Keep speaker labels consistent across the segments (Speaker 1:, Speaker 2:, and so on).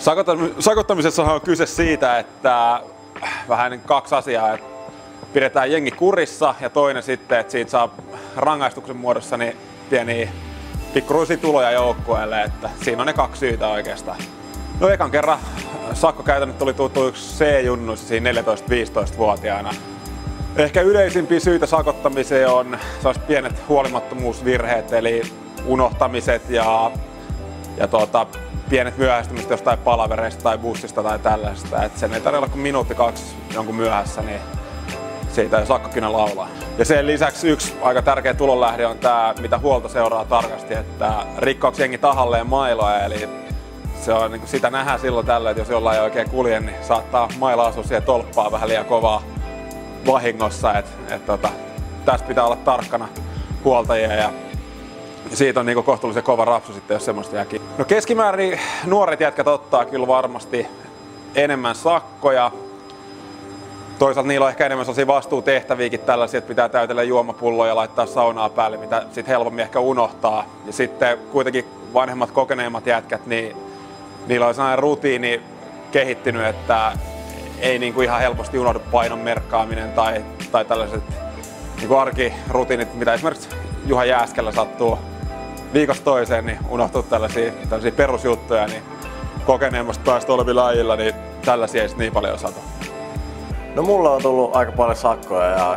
Speaker 1: Sakottamisessahan on kyse siitä, että vähän kaksi asiaa. Että pidetään jengi kurissa ja toinen sitten, että siitä saa rangaistuksen muodossa niin pieniä pikkuruisia tuloja joukkueelle. Että siinä on ne kaksi syytä oikeastaan. No ekan kerran sakkokäytännöt tuli tuttuiksi C-junnuissa siinä 14-15-vuotiaana. Ehkä yleisimpiä syitä sakottamiseen on sellaiset pienet huolimattomuusvirheet, eli unohtamiset ja pienet myöhästymiset jostain palavereista tai bussista tai tällaisesta. Et sen ei tarvitse olla kuin minuutti kaksi jonkun myöhässä, niin siitä ei sakkokynä laulaa. Ja sen lisäksi yksi aika tärkeä tulonlähde on tämä, mitä huolto seuraa tarkasti, että rikkoako jengi tahalleen mailoja. Eli se on, niin sitä nähdään silloin tällöin, että jos jollain ei oikein kulje, niin saattaa maila asua siihen tolppaan vähän liian kovaa vahingossa. Tästä pitää olla tarkkana huoltajia ja siitä on niin kohtuullisen kova rapsu sitten, jos semmoista jää kiinni. No keskimäärin nuoret jätkät ottaa kyllä varmasti enemmän sakkoja. Toisaalta niillä on ehkä enemmän sellaisia vastuutehtäviäkin tällaisia, että pitää täytellä juomapulloja ja laittaa saunaa päälle, mitä sitten helpommin ehkä unohtaa. Ja sitten kuitenkin vanhemmat, kokeneemmat jätkät, niin niillä on sellainen rutiini kehittynyt, että ei niin kuin ihan helposti unohdu painon merkkaaminen tai tällaiset niin kuin arkirutiinit, mitä esimerkiksi Juha Jääskelä sattuu viikosta toiseen, niin unohtuu tällaisia perusjuttuja, niin kokeneemmasta päästä olevilla lajilla, niin tällaisia ei niin paljon osata.
Speaker 2: No mulla on tullut aika paljon sakkoja ja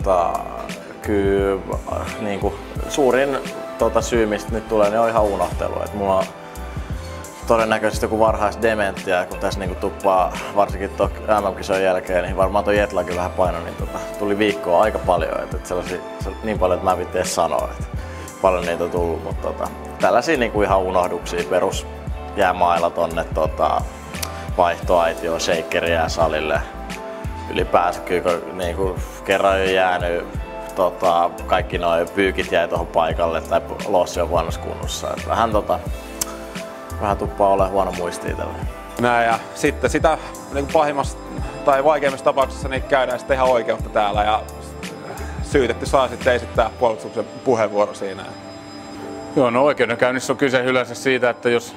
Speaker 2: kyllä niin kuin suurin syy, mistä nyt tulee, niin on ihan unohtelu. Et mulla on todennäköisesti joku varhaisdementia, kun tässä niin kuin tuppaa varsinkin MM-kisojen jälkeen, niin varmaan tuo Jetlakin vähän paino, niin tuli viikkoa aika paljon. Et niin paljon, että mä en vitti edes sanoa, että paljon niitä on tullut, mutta tällaisia niin kuin ihan unohduksia, perus jäämailla tonne vaihtoaitioon, shakeriä salille. Ylipäänsä kyllä niin kuin kerran on jäänyt, kaikki nuo pyykit jäi tuohon paikalle tai lossi on huonossa kunnossa. Vähän tuppaa olemaan huono muistia tällä.
Speaker 1: Näin, ja sitten sitä niin pahimmassa tai vaikeimmassa tapauksessa niin käydään sitten ihan oikeutta täällä ja syytetty saa sitten esittää puolustuksen puheenvuoro siinä.
Speaker 3: Joo, no oikeudenkäynnissä on kyse yleensä siitä, että jos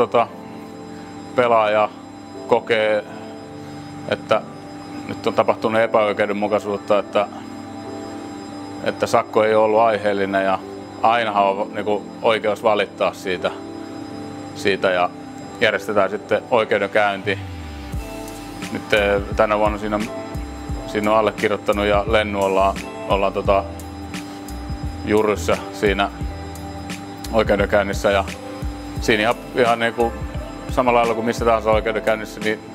Speaker 3: pelaaja kokee, että nyt on tapahtunut epäoikeudenmukaisuutta, että sakko ei ole ollut aiheellinen ja ainahan on niin kuin oikeus valittaa siitä ja järjestetään sitten oikeudenkäynti. Nyt tänä vuonna siinä on allekirjoittanut ja Lennu ollaan juryssä siinä oikeudenkäynnissä ja siinä ihan niin kuin samalla lailla kuin missä tahansa oikeudenkäynnissä, niin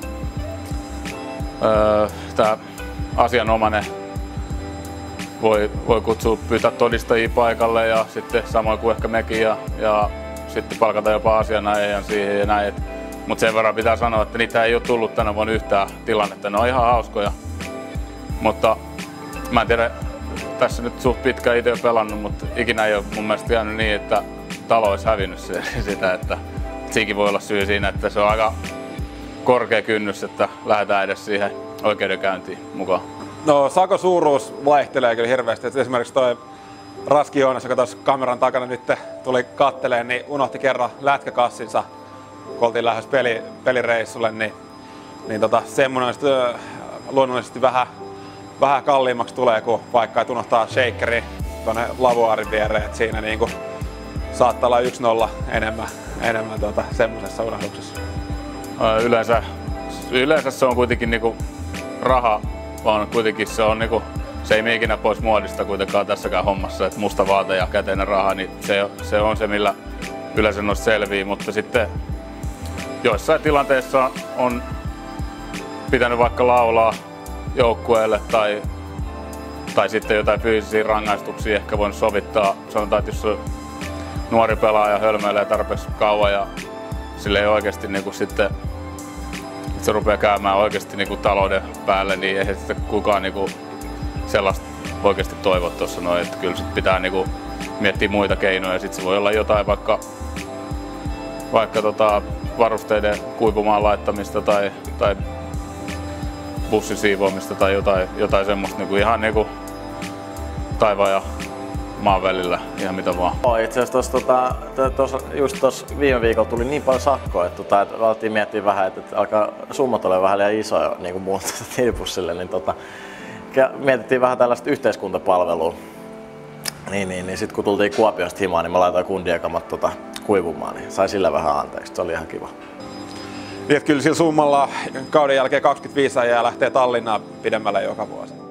Speaker 3: tämä asianomainen voi pyytää todistajia paikalle ja sitten samoin kuin ehkä mekin ja sitten palkata jopa asianajajan siihen ja näin. Mutta sen verran pitää sanoa, että niitä ei ole tullut tänä vuonna yhtään tilannetta. Ne on ihan hauskoja. Mutta mä en tiedä, tässä nyt suht pitkään itse pelannut, mutta ikinä ei ole mun mielestä käynyt niin, että talo olisi hävinnyt sitä. Että siinkin voi olla syy siinä, että se on aika korkea kynnys, että lähdetään edes siihen oikeudenkäyntiin mukaan. No
Speaker 1: sakon suuruus vaihtelee kyllä hirveästi. Et esimerkiksi toi Raski Joonas, joka tuossa kameran takana nyt tuli katteleen, niin unohti kerran lätkäkassinsa, kun oltiin lähdössä pelireissulle, niin semmoinen luonnollisesti vähän kalliimmaksi tulee, kuin vaikka et unohtaa shakeri tuonne lavuaarin viereen, että siinä niinku saattaa olla 1-0 enemmän semmoisessa unohduksessa.
Speaker 3: Yleensä se on kuitenkin niinku raha, vaan kuitenkin se ei mene ikinä pois muodista kuitenkaan tässäkään hommassa, että musta vaate ja käteinen raha, niin se on se, millä yleensä noista selvii, mutta sitten joissain tilanteissa on pitänyt vaikka laulaa joukkueelle tai sitten jotain fyysisiä rangaistuksia ehkä voinut sovittaa. Sanotaan, että jos nuori pelaaja hölmöilee tarpeeksi kauan ja sille ei oikeasti niin kuin sitten se rupeaa käymään oikeasti niin kuin talouden päälle, niin ei sitten kukaan niin kuin sellaista oikeasti toivoa tuossa noin, että kyllä sit pitää niin kuin miettiä muita keinoja. Sitten se voi olla jotain vaikka varusteiden kuivumaan laittamista tai bussin siivoamista tai jotain semmoista niin kuin ihan niin kuin taivaan ja maan välillä. ihan mitä vaan.
Speaker 2: Itse asiassa just tuossa viime viikolla tuli niin paljon sakkoa, että alettiin miettiä vähän, että alkaa summat olla vähän liian isoja niin kuin muun tilipussille, niin mietittiin vähän tällaista yhteiskuntapalvelua. Niin sitten kun tultiin Kuopiosta himaan, niin mä laitoin kundiakamat kuivumaan, niin sai sillä vähän anteeksi. Se oli ihan kiva.
Speaker 1: Niin, kyllä sillä summalla kauden jälkeen 25 äijää lähtee Tallinnaan pidemmälle joka vuosi.